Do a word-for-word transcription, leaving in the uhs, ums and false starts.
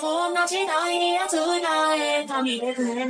こんな時代に扱えた見てくれ